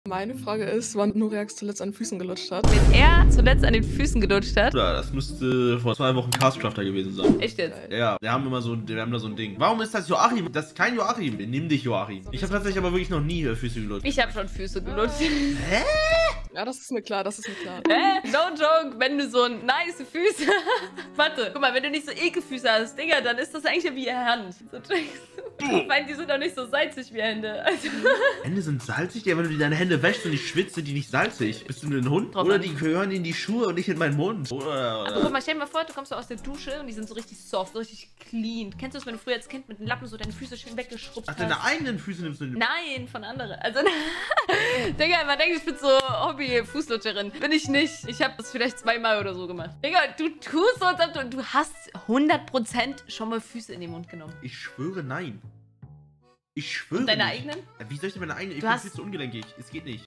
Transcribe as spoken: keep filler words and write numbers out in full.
Meine Frage ist, wann Noreax zuletzt an den Füßen gelutscht hat. Wenn er zuletzt an den Füßen gelutscht hat. Ja, das müsste vor zwei Wochen Castcrafter gewesen sein. Echt jetzt? Ja, wir haben immer so, wir haben da so ein Ding. Warum ist das Joachim? Das ist kein Joachim. Nimm dich, Joachim. Ich habe tatsächlich aber wirklich noch nie Füße gelutscht. Ich habe schon Füße gelutscht. Hä? Ja, das ist mir klar, das ist mir klar. Hä? No joke, wenn du so nice Füße hast. Warte, guck mal, wenn du nicht so Ekelfüße hast, Digga, dann ist das eigentlich wie eine Hand. So checkst du. Ich meine, die sind doch nicht so salzig wie Hände. Also. Hände sind salzig? Ja, wenn du deine Hände wäschst und nicht schwitzt, sind die nicht salzig. Bist du ein Hund? Drauf Oder an. die gehören in die Schuhe und nicht in meinen Mund. Oder, Aber guck mal, stell dir mal vor, du kommst so aus der Dusche und die sind so richtig soft, so richtig clean. Kennst du das, wenn du früher als Kind mit einem Lappen so deine Füße schön weggeschrubbt Ach, hast? deine eigenen Füße nimmst du nicht. Nein, von anderen. Also, Digga, man denkt, ich bin so Hobby-Fußlutscherin. Bin ich nicht. Ich habe das vielleicht zweimal oder so gemacht. Digga, du tust so, als ob du, du hast hundert Prozent schon mal Füße in den Mund genommen. Ich schwöre, nein. Ich schwöre Und deine nicht. eigenen? Ja, wie soll ich denn meine eigenen? Ich Du bin hast- viel zu ungelenkig. Es geht nicht.